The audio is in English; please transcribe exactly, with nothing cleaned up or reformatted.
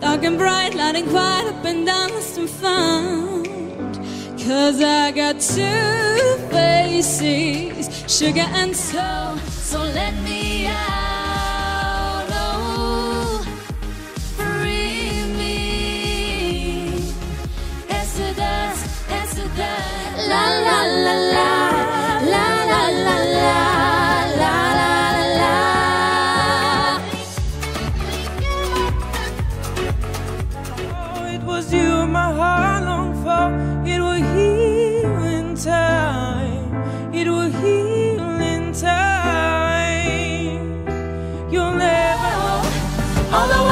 dark and bright, lighting quiet up and down, lost and found. Cause I got two faces, sugar and soul. So let me out, oh, free me. Exodus, Exodus, la la la la, la la la la, la la la la. Oh, it was you my heart longed for. It will heal in time. It will heal in time. You'll never know all the